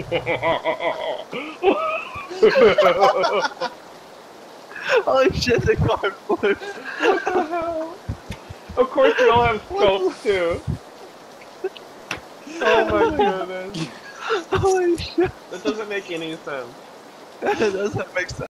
Holy shit, the car flipped. What the hell? Of course we all have scopes too. Oh my goodness. Holy shit. That doesn't make any sense. That doesn't make sense.